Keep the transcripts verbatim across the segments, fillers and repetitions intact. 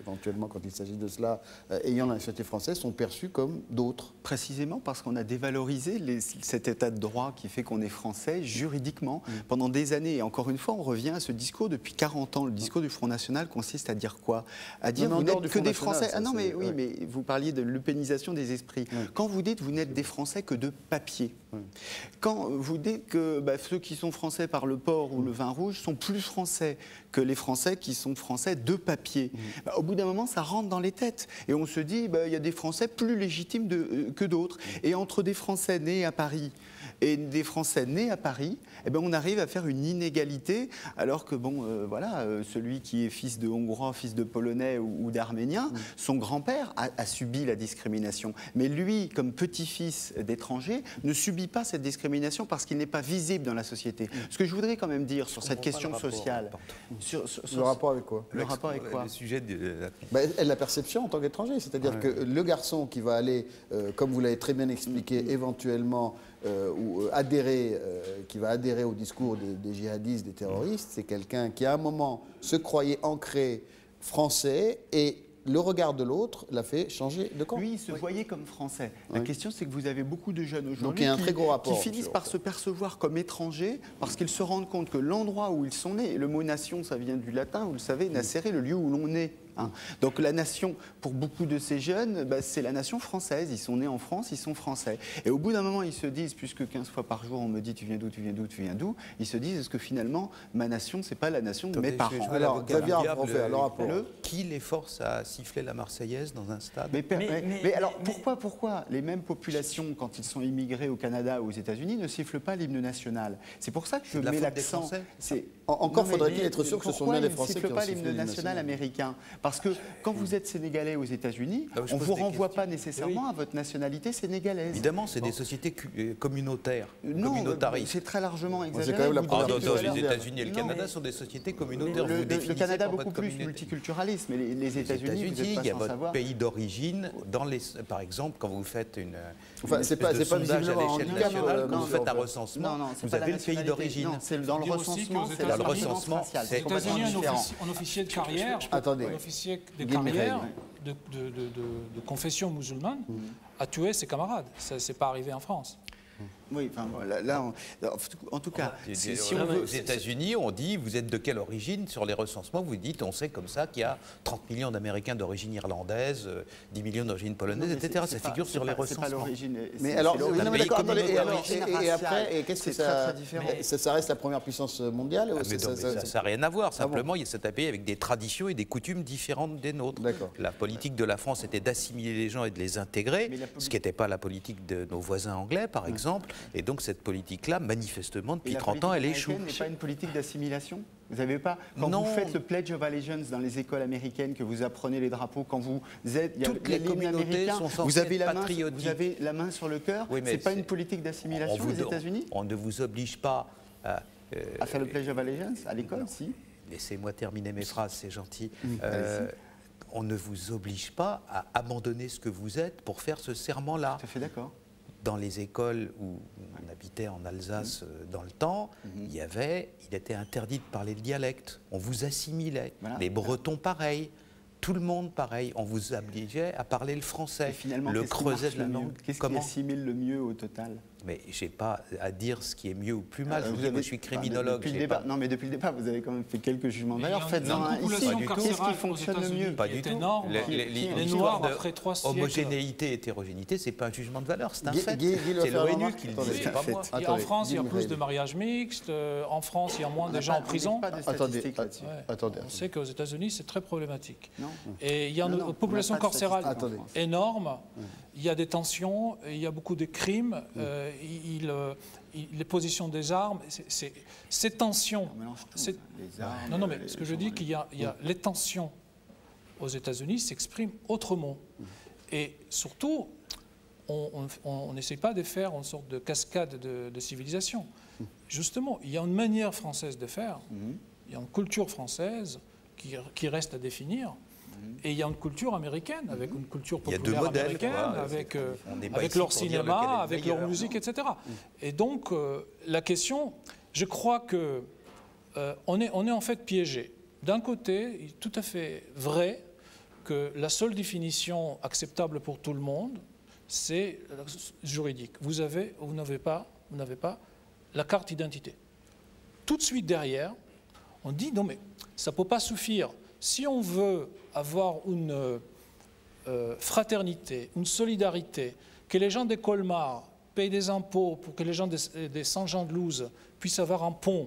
éventuellement, quand il s'agit de cela, euh, ayant la nationalité française, sont perçus comme d'autres. Précisément parce qu'on a dévalorisé les, cet état de droit qui fait qu'on est français juridiquement mmh. pendant des années. Et encore une fois, on revient à ce discours depuis quarante ans. Le discours du Front National consiste à dire quoi? À dire non, vous n'êtes que des Français. Ça, ah non, mais oui, ouais. mais vous parliez de l'eupénisation des esprits. Ouais. Quand vous dites vous n'êtes des Français que de papier, ouais. quand vous dites que bah, ceux qui sont français par le porc ou le vin rouge sont plus français que les Français qui sont français de papier, mmh. bah, au bout d'un moment, ça rentre dans les têtes. Et on se dit, bah, y a des Français plus légitimes de, euh, que d'autres. Mmh. Et entre des Français nés à Paris et des Français nés à Paris, eh ben, on arrive à faire une inégalité, alors que bon, euh, voilà, euh, celui qui est fils de Hongrois, fils de Polonais ou, ou d'Arménien, mmh. son grand-père a, a subi la discrimination. Mais lui, comme petit-fils d'étranger, ne subit pas cette discrimination parce qu'il n'est pas visible dans la société. Mmh. Ce que je voudrais quand même dire sur cette question rapport, sociale... Sur, sur, sur, le rapport avec quoi? Le rapport avec quoi? Le sujet de la... Bah, la perception en tant qu'étranger, c'est-à-dire ouais. que le garçon qui va aller, euh, comme vous l'avez très bien expliqué, mmh. éventuellement euh, ou euh, adhérer, euh, qui va adhérer au discours des, des djihadistes, des terroristes, c'est quelqu'un qui à un moment se croyait ancré français et le regard de l'autre l'a fait changer de camp. Lui, il se oui. voyait comme français. La oui. question, c'est que vous avez beaucoup de jeunes aujourd'hui qui, qui finissent par se percevoir comme étrangers parce qu'ils se rendent compte que l'endroit où ils sont nés, et le mot nation, ça vient du latin, vous le savez, nacere, le lieu où l'on est. Hein. Donc la nation, pour beaucoup de ces jeunes, bah, c'est la nation française. Ils sont nés en France, ils sont français. Et au bout d'un moment, ils se disent, puisque quinze fois par jour, on me dit tu viens d'où, tu viens d'où, tu viens d'où, ils se disent, est-ce que finalement, ma nation, c'est pas la nation de mes parents? Alors, Xavier, on fait alors rapport. Le, qui les force à siffler la Marseillaise dans un stade? Mais, mais, mais, mais, mais alors, mais, pourquoi, pourquoi les mêmes populations, quand ils sont immigrés au Canada ou aux États-Unis, ne sifflent pas l'hymne national? C'est pour ça que je mets l'accent. Encore faudrait-il être sûr que ce sont bien les Français qui ont sifflent pas l'hymne national américain? Parce que quand vous Vous êtes sénégalais aux États-Unis, ah, on ne vous renvoie pas nécessairement oui. à votre nationalité sénégalaise. Évidemment, c'est bon. des sociétés communautaires, non, communautaires. C'est très largement exagéré. C'est quand même la ah, non, non, les États-Unis et le Canada sont des sociétés communautaires. Le, le, le Canada beaucoup plus multiculturaliste, mais les, les États-Unis, États il y a votre savoir. pays d'origine. Par exemple, quand vous faites une, enfin, une pas, de pas sondage à l'échelle nationale, euh, quand vous faites un recensement, vous avez le pays d'origine. C'est dans le recensement, c'est dans le recensement. Aux États-Unis, un officier de carrière, un officier de carrière. De, de, de, de, de confession musulmane mmh. a tué ses camarades. Ça n'est pas arrivé en France. Oui, enfin, là, là on, en tout cas, ah, si, si on veut, aux États-Unis, on dit vous êtes de quelle origine? Sur les recensements, vous dites on sait comme ça qu'il y a trente millions d'Américains d'origine irlandaise, dix millions d'origine polonaise, non, et cetera. Ça figure sur pas, les recensements. C'est pas l'origine. Mais alors, oui, non, mais d'accord, attendez, et, alors, et, et après, qu'est-ce que ça, très, très ça, ça reste la première puissance mondiale? Ah, mais non, ça n'a rien à voir. Simplement, ah bon. c'est un pays avec des traditions et des coutumes différentes des nôtres. La politique de la France était d'assimiler les gens et de les intégrer, ce qui n'était pas la politique de nos voisins anglais, par exemple. Et donc cette politique-là, manifestement, depuis trente ans, elle échoue. n'est pas une politique d'assimilation? Vous n'avez pas, quand non. vous faites le Pledge of Allegiance dans les écoles américaines, que vous apprenez les drapeaux, quand vous êtes, il y a toutes les communautés sont censées vous avez être la main, patriotiques. Vous avez la main sur le cœur. Oui, c'est pas une politique d'assimilation aux États-Unis? On ne vous oblige pas à, euh, à faire le Pledge of Allegiance à l'école, si. Laissez-moi terminer mes phrases, c'est gentil. Mmh. Euh, on ne vous oblige pas à abandonner ce que vous êtes pour faire ce serment-là. Tout à fait d'accord. Dans les écoles où on habitait en Alsace mmh. dans le temps, mmh. il y avait, il était interdit de parler le dialecte. On vous assimilait. Voilà. Les Bretons, pareil. Tout le monde, pareil. On vous obligeait à parler le français. Et finalement, le creuset de la langue. Qu'est-ce qui assimile le mieux au total? Mais je n'ai pas à dire ce qui est mieux ou plus mal. Euh, je, vous vous avez, je suis criminologue. Depuis le départ, pas... Non, mais depuis le départ, vous avez quand même fait quelques jugements de valeur. Faites-en un ici. Qu'est-ce qui fonctionne le mieux? Pas du tout. Énorme. Les, les, les, les Noirs, après trois siècles. Homogénéité, hétérogénéité, ce n'est pas un jugement de valeur, c'est un fait. C'est l'ONU qui le dit, c'est pas moi. En France, il y a plus de mariages mixtes. En France, il y a moins de gens en prison. Attendez, attendez. On sait qu'aux États-Unis, c'est très problématique. Et il y a une population carcérale énorme. Il y a des tensions, il y a beaucoup de crimes, mmh. euh, il, il, les positions des armes, c'est, ces tensions... Non, non, mais ce que je dis, qu'il y a, il y a les tensions aux États-Unis s'expriment autrement. Mmh. Et surtout, on n'essaie pas de faire une sorte de cascade de, de civilisation. Mmh. Justement, il y a une manière française de faire, mmh. il y a une culture française qui, qui reste à définir. Et il y a une culture américaine, avec une culture populaire modèles, américaine, quoi. avec, euh, avec leur cinéma, avec leur musique, et cetera. Mm. Et donc, euh, la question, je crois que euh, on est, on est en fait piégé. D'un côté, il est tout à fait vrai que la seule définition acceptable pour tout le monde, c'est juridique. Vous avez, vous n'avez pas, vous n'avez pas la carte d'identité. Tout de suite derrière, on dit non mais ça ne peut pas suffire. Si on veut avoir une euh, fraternité, une solidarité, que les gens des Colmar payent des impôts pour que les gens des, des Saint-Jean-de-Luz puissent avoir un pont,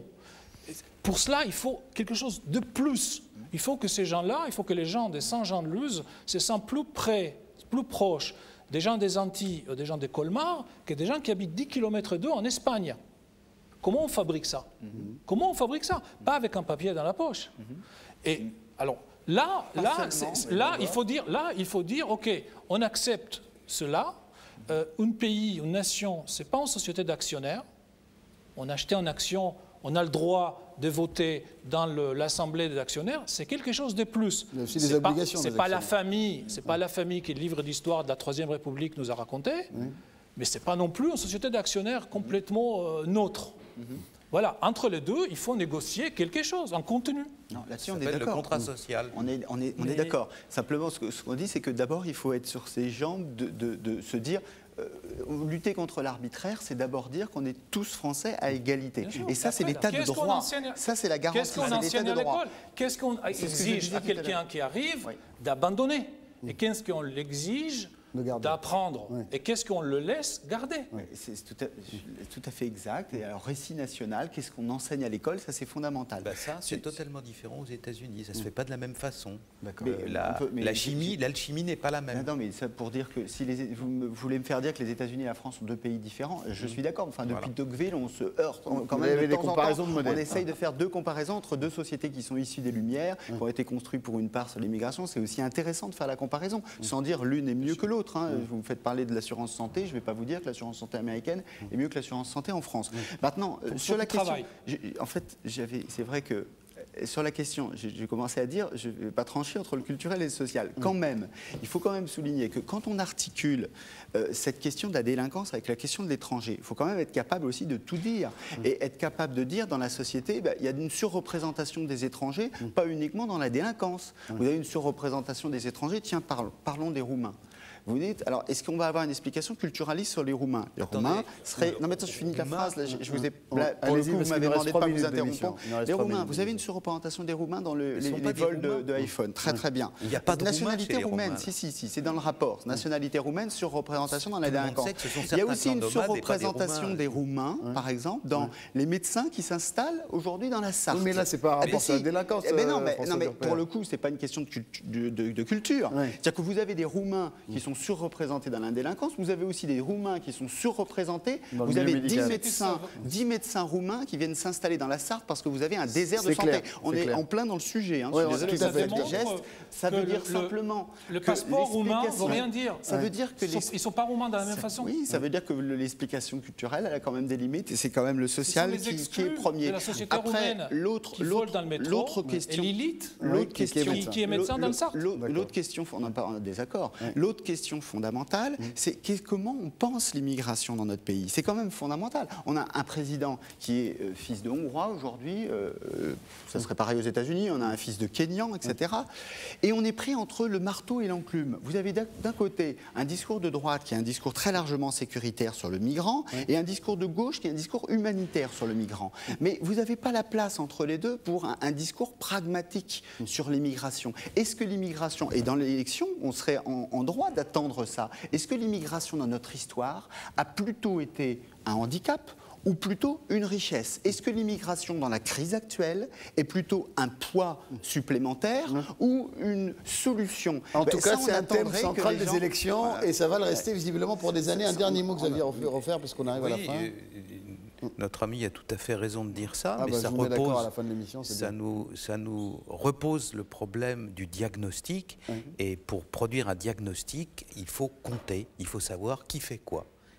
pour cela il faut quelque chose de plus. Il faut que ces gens-là, il faut que les gens des Saint-Jean-de-Luz se sentent plus près, plus proches des gens des Antilles, des gens des Colmar, que des gens qui habitent dix kilomètres d'eux en Espagne. Comment on fabrique ça? Mm-hmm. Comment on fabrique ça? Pas avec un papier dans la poche. Mm-hmm. Et alors là, là, là, il faut dire, là, il faut dire, ok, on accepte cela. Euh, un pays, une nation, c'est pas une société d'actionnaires. On a acheté en action, on a le droit de voter dans l'assemblée des actionnaires. C'est quelque chose de plus. Il y a aussi des obligations. C'est pas la famille, c'est pas la famille qui le livre d'histoire de la Troisième République nous a raconté. Oui. Mais ce n'est pas non plus une société d'actionnaires complètement euh, neutre. Mm-hmm. Voilà, entre les deux, il faut négocier quelque chose, un contenu. Là-dessus, on est d'accord. Le contrat social. On est, on est, on est d'accord. Simplement, ce qu'on ce qu'on dit, c'est que d'abord, il faut être sur ses jambes, de, de, de se dire, euh, lutter contre l'arbitraire, c'est d'abord dire qu'on est tous Français à égalité. Et ça, c'est l'état de droit. Enseigne... Ça, c'est la garantie. Qu'est-ce qu'on enseigne à l'école? Qu'est-ce qu'on exige à quelqu'un qui arrive oui. d'abandonner? Et qu'est-ce qu'on l'exige d'apprendre. Oui. Et qu'est-ce qu'on le laisse garder? Oui, c'est tout, tout à fait exact. Et alors, récit national, qu'est-ce qu'on enseigne à l'école? Ça, c'est fondamental. Ben ça, c'est totalement différent aux États-Unis. Ça ne se fait pas de la même façon. D'accord. Euh, la, peut, la chimie, l'alchimie n'est pas la même. Non, non, mais ça pour dire que si les, vous, me, vous voulez me faire dire que les États-Unis et la France sont deux pays différents, je suis d'accord. Enfin, depuis voilà. Tocqueville, on se heurte on, quand même. De des temps comparaisons en temps, de modèles. On essaye de faire deux comparaisons entre deux sociétés qui sont issues des Lumières, oui. qui ont été construites pour une part sur l'immigration. C'est aussi intéressant de faire la comparaison, oui. sans dire l'une est mieux que l'autre. Hein. Oui. Vous me faites parler de l'assurance santé, je ne vais pas vous dire que l'assurance santé américaine est mieux que l'assurance santé en France. Oui. Maintenant, euh, sur la question, en fait, c'est vrai que sur la question, j'ai commencé à dire, je ne vais pas trancher entre le culturel et le social. Quand même, il faut quand même souligner que quand on articule euh, cette question de la délinquance avec la question de l'étranger, il faut quand même être capable aussi de tout dire. Et être capable de dire dans la société, bah, il y a une surreprésentation des étrangers, pas uniquement dans la délinquance. Vous avez une surreprésentation des étrangers, tiens, parlons, parlons des Roumains. Vous dites, alors, est-ce qu'on va avoir une explication culturaliste sur les Roumains? Les Attendez, Roumains seraient... Non, mais attends, je finis la phrase, là, je, je vous ai... Là, pour le coup, vous m'avez demandé de ne pas vous interrompre. Les Roumains, vous avez une surreprésentation des Roumains dans le, les, les vols de, de iPhone. Très, très bien. Il n'y a pas de nationalité roumaine. Si, si, si, c'est dans le rapport. Nationalité roumaine, surreprésentation dans la délinquance. Il y a aussi une surreprésentation des Roumains, par exemple, dans les médecins qui s'installent aujourd'hui dans la Sarthe. Mais là, c'est pas rapport à la délinquance. Mais non, mais pour le coup, ce n'est pas une question de culture. C'est-à-dire que vous avez des Roumains qui sont surreprésentés dans la délinquance, vous avez aussi des Roumains qui sont surreprésentés, dans vous avez dix médecins, dix médecins roumains qui viennent s'installer dans la Sarthe parce que vous avez un désert de santé. Clair, on est, est en plein dans le sujet, hein, ouais, je suis désolé, ça, fait des gestes, ça veut dire le, simplement le passeport roumain ne veut rien dire. Ça ouais. veut dire que ils ne sont, sont pas roumains de la même ça, façon. Oui, ça veut dire que l'explication culturelle, elle a quand même des limites et c'est quand même le social qui, qui est premier. Après, l'autre l'autre question, l'autre question, qui est médecin dans le Sarthe. L'autre question, on n'a pas un désaccord. L'autre question fondamentale, c'est comment on pense l'immigration dans notre pays. C'est quand même fondamental. On a un président qui est euh, fils de Hongrois aujourd'hui, euh, ça serait pareil aux États-Unis, on a un fils de Kényan, et cetera. Et on est pris entre le marteau et l'enclume. Vous avez d'un côté un discours de droite qui est un discours très largement sécuritaire sur le migrant, oui. et un discours de gauche qui est un discours humanitaire sur le migrant. Mais vous n'avez pas la place entre les deux pour un, un discours pragmatique sur l'immigration. Est-ce que l'immigration, et dans l'élection, on serait en, en droit d'attendre ça, est-ce que l'immigration dans notre histoire a plutôt été un handicap ou plutôt une richesse? Est-ce que l'immigration dans la crise actuelle est plutôt un poids supplémentaire mmh. ou une solution? En ben, tout cas, c'est un thème central des gens... élections voilà. et ça va le rester visiblement pour des années. Un dernier mot que vous aviez refaire parce qu'on arrive oui, à la fin. Euh, Notre ami a tout à fait raison de dire ça, ah mais bah, ça, repose, à la fin de ça, nous, ça nous repose le problème du diagnostic. Mmh. Et pour produire un diagnostic, il faut compter, il faut savoir qui fait quoi.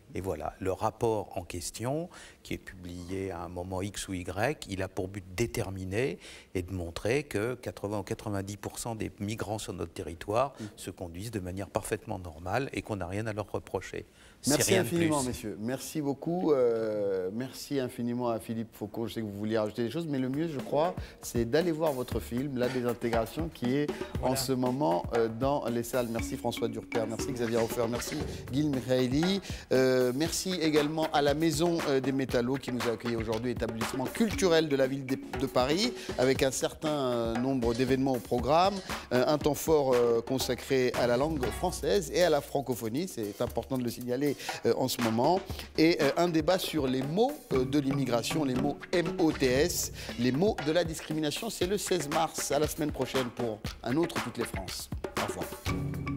Et voilà, le rapport en question, qui est publié à un moment X ou Y, il a pour but de déterminer et de montrer que quatre-vingts ou quatre-vingt-dix pour cent des migrants sur notre territoire mmh. se conduisent de manière parfaitement normale et qu'on n'a rien à leur reprocher. Merci infiniment, messieurs. Merci beaucoup. Euh, merci infiniment à Philippe Faucon. Je sais que vous vouliez rajouter des choses, mais le mieux, je crois, c'est d'aller voir votre film, La Désintégration, qui est voilà. en ce moment euh, dans les salles. Merci François Durper, merci Xavier Hofer, merci Gil Mikhaeli. Euh, merci également à la Maison euh, des Métallos qui nous a accueillis aujourd'hui, établissement culturel de la ville de, de Paris, avec un certain euh, nombre d'événements au programme, euh, un temps fort euh, consacré à la langue française et à la francophonie, c'est important de le signaler Euh, en ce moment, et euh, un débat sur les mots euh, de l'immigration, les mots M O T S, les mots de la discrimination. C'est le seize mars, à la semaine prochaine pour un autre Toutes les France. Au revoir.